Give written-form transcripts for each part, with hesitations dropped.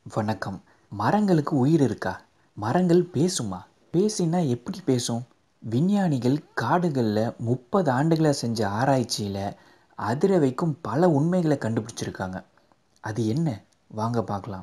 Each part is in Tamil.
வணக்கம். மரங்களுக்கு உயிர் இருக்கா? மரங்கள் பேசுமா? பேசினா எப்படி பேசும்? விஞ்ஞானிகள் காடுகள்ல 30 ஆண்டுகளா செஞ்ச ஆராய்ச்சியில அதிர வைக்கும் பல உண்மைகளை கண்டுபிடிச்சிருக்காங்க. அது என்ன? வாங்க பார்க்கலாம்.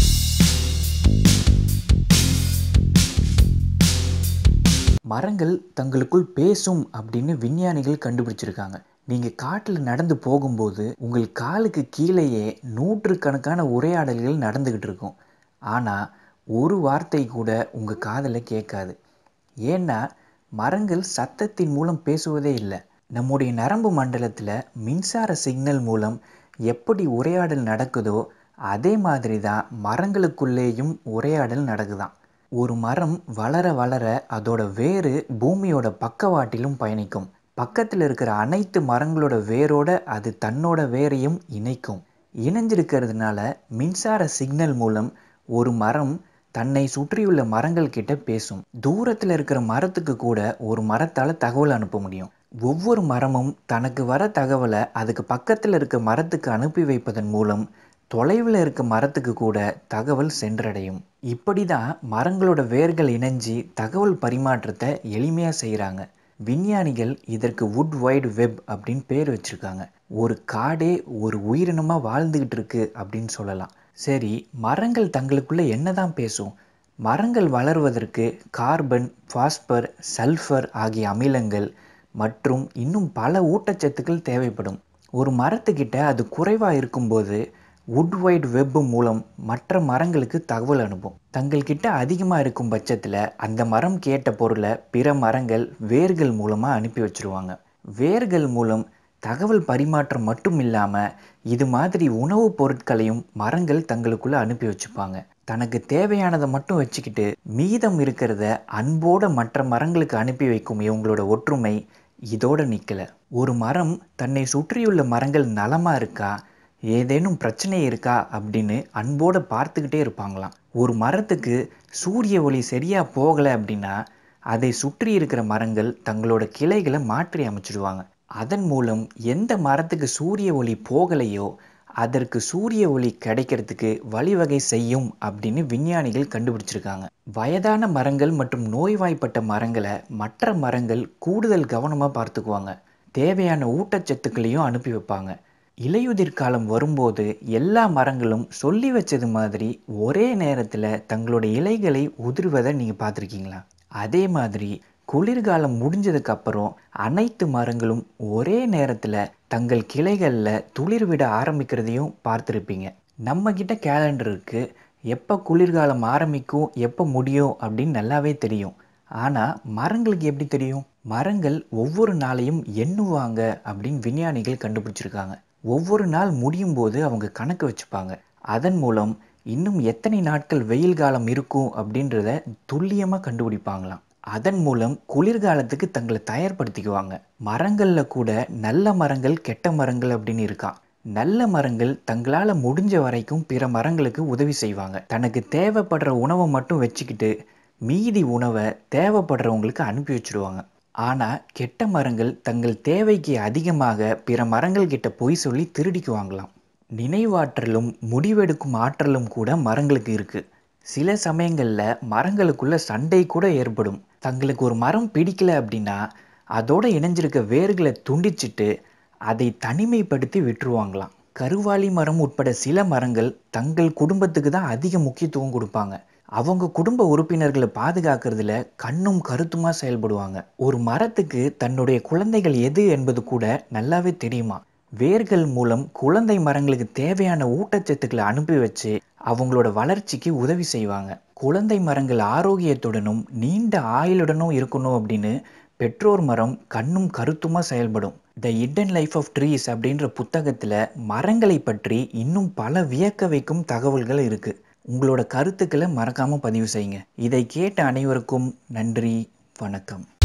மரங்கள் தங்களுக்குள் பேசும் அப்படின்னு விஞ்ஞானிகள் கண்டுபிடிச்சிருக்காங்க. நீங்க காட்டுல நடந்து போகும்போது உங்கள் காலுக்கு கீழேயே நூற்றுக்கணக்கான உரையாடல்கள் நடந்துகிட்டு இருக்கும். ஆனா ஒரு வார்த்தை கூட உங்க காதுல கேட்காது. ஏன்னா மரங்கள் சத்தத்தின் மூலம் பேசுவதே இல்லை. நம்முடைய நரம்பு மண்டலத்துல மின்சார சிக்னல் மூலம் எப்படி உரையாடல் நடக்குதோ அதே மாதிரி தான் மரங்களுக்குள்ளேயும் உரையாடல் நடக்குதாம். ஒரு மரம் வளர வளர அதோட வேறு பூமியோட பக்கவாட்டிலும் பயணிக்கும். பக்கத்தில் இருக்கிற அனைத்து மரங்களோட வேரோட அது தன்னோட வேரையும் இணைக்கும். இணைஞ்சிருக்கிறதுனால மின்சார சிக்னல் மூலம் ஒரு மரம் தன்னை சுற்றியுள்ள மரங்கள் கிட்ட பேசும். தூரத்தில் இருக்கிற மரத்துக்கு கூட ஒரு மரத்தால் தகவல் அனுப்ப முடியும். ஒவ்வொரு மரமும் தனக்கு வர தகவலை அதுக்கு பக்கத்தில் இருக்க மரத்துக்கு அனுப்பி வைப்பதன் மூலம் தொலைவில் இருக்க மரத்துக்கு கூட தகவல் சென்றடையும். இப்படி தான் மரங்களோட வேர்கள் இணைஞ்சி தகவல் பரிமாற்றத்தை எளிமையாக செய்கிறாங்க. விஞ்ஞானிகள் இதற்கு வுட் வைடு வெப் அப்படின்னு பேர் வச்சுருக்காங்க. ஒரு காடே ஒரு உயிரினமாக வாழ்ந்துக்கிட்டு இருக்கு அப்படின்னு சொல்லலாம். சரி, மரங்கள் தங்களுக்குள்ளே என்ன தான் பேசும்? மரங்கள் வளர்வதற்கு கார்பன், பாஸ்பர், சல்ஃபர் ஆகிய அமிலங்கள் மற்றும் இன்னும் பல ஊட்டச்சத்துக்கள் தேவைப்படும். ஒரு மரத்துக்கிட்ட அது குறைவாக இருக்கும்போது வுட் வைடு வெப் மூலம் மற்ற மரங்களுக்கு தகவல் அனுப்பும். தங்கள்கிட்ட அதிகமாக இருக்கும் பட்சத்தில் அந்த மரம் கேட்ட பொருளை பிற மரங்கள் வேர்கள் மூலமாக அனுப்பி வச்சிருவாங்க. வேர்கள் மூலம் தகவல் பரிமாற்றம் மட்டும் இல்லாமல் இது மாதிரி உணவுப் பொருட்களையும் மரங்கள் தங்களுக்குள்ள அனுப்பி வச்சுப்பாங்க. தனக்கு தேவையானதை மட்டும் வச்சுக்கிட்டு மீதம் இருக்கிறத அன்போட மற்ற மரங்களுக்கு அனுப்பி வைக்கும் இவங்களோட ஒற்றுமை இதோட நிற்கலை. ஒரு மரம் தன்னை சுற்றியுள்ள மரங்கள் நலமாக இருக்கா, ஏதேனும் பிரச்சனை இருக்கா அப்படின்னு அன்போடு பார்த்துக்கிட்டே இருப்பாங்களாம். ஒரு மரத்துக்கு சூரிய ஒளி சரியாக போகலை அப்படின்னா அதை சுற்றி இருக்கிற மரங்கள் தங்களோட கிளைகளை மாற்றி அமைச்சிடுவாங்க. அதன் மூலம் எந்த மரத்துக்கு சூரிய ஒளி போகலையோ அதற்கு சூரிய ஒளி கிடைக்கிறதுக்கு வழிவகை செய்யும் அப்படின்னு விஞ்ஞானிகள் கண்டுபிடிச்சிருக்காங்க. வயதான மரங்கள் மற்றும் நோய்வாய்ப்பட்ட மரங்களை மற்ற மரங்கள் கூடுதல் கவனமாக பார்த்துக்குவாங்க. தேவையான ஊட்டச்சத்துக்களையும் அனுப்பி வைப்பாங்க. இலையுதிர் காலம் வரும்போது எல்லா மரங்களும் சொல்லி வச்சது மாதிரி ஒரே நேரத்தில் தங்களோட இலைகளை உதிர்வதை நீங்கள் பார்த்துருக்கீங்களா? அதே மாதிரி குளிர்காலம் முடிஞ்சதுக்கு அப்புறம் அனைத்து மரங்களும் ஒரே நேரத்தில் தங்கள் கிளைகளில் துளிர் விட ஆரம்பிக்கிறதையும் பார்த்துருப்பீங்க. நம்ம கிட்ட கேலண்டர் இருக்கு, எப்போ குளிர்காலம் ஆரம்பிக்கும் எப்போ முடியும் அப்படின்னு நல்லாவே தெரியும். ஆனால் மரங்களுக்கு எப்படி தெரியும்? மரங்கள் ஒவ்வொரு நாளையும் எண்ணுவாங்க அப்படின்னு விஞ்ஞானிகள் கண்டுபிடிச்சிருக்காங்க. ஒவ்வொரு நாள் முடியும் போது அவங்க கணக்கு வச்சுப்பாங்க. அதன் மூலம் இன்னும் எத்தனை நாட்கள் வெயில் காலம் இருக்கும் அப்படின்றத துல்லியமாக கண்டுபிடிப்பாங்களாம். அதன் மூலம் குளிர்காலத்துக்கு தங்களை தயார்படுத்திக்குவாங்க. மரங்களில் கூட நல்ல மரங்கள் கெட்ட மரங்கள் அப்படின்னு இருக்கான். நல்ல மரங்கள் தங்களால் முடிஞ்ச வரைக்கும் பிற மரங்களுக்கு உதவி செய்வாங்க. தனக்கு தேவைப்படுற உணவை மட்டும் வச்சுக்கிட்டு மீதி உணவை தேவைப்படுறவங்களுக்கு அனுப்பி வச்சுடுவாங்க. ஆனால் கெட்ட மரங்கள் தங்கள் தேவைக்கு அதிகமாக பிற மரங்கள் கிட்ட பொய் சொல்லி திருடிக்குவாங்களாம். நினைவாற்றலும் முடிவெடுக்கும் ஆற்றலும் கூட மரங்களுக்கு இருக்குது. சில சமயங்களில் மரங்களுக்குள்ள சண்டை கூட ஏற்படும். தங்களுக்கு ஒரு மரம் பிடிக்கல அப்படின்னா அதோட இணைஞ்சிருக்க வேர்களை துண்டிச்சிட்டு அதை தனிமைப்படுத்தி விட்டுருவாங்களாம். கருவாலி மரம் உட்பட சில மரங்கள் தங்கள் குடும்பத்துக்கு தான் அதிக முக்கியத்துவம் கொடுப்பாங்க. அவங்க குடும்ப உறுப்பினர்களை பாதுகாக்கிறதுல கண்ணும் கருத்துமாக செயல்படுவாங்க. ஒரு மரத்துக்கு தன்னுடைய குழந்தைகள் எது என்பது கூட நல்லாவே தெரியுமா. வேர்கள் மூலம் குழந்தை மரங்களுக்கு தேவையான ஊட்டச்சத்துக்களை அனுப்பி வச்சு அவங்களோட வளர்ச்சிக்கு உதவி செய்வாங்க. குழந்தை மரங்கள் ஆரோக்கியத்துடனும் நீண்ட ஆயுளுடனும் இருக்கணும் அப்படின்னு பெற்றோர் மரம் கண்ணும் கருத்துமாக செயல்படும். The hidden life of trees அப்படின்ற புத்தகத்தில் மரங்களை பற்றி இன்னும் பல வியக்க வைக்கும் தகவல்கள் இருக்குது. உங்களோட கருத்துக்களை மறக்காமல் பதிவு செய்யுங்க. இதை கேட்ட அனைவருக்கும் நன்றி, வணக்கம்.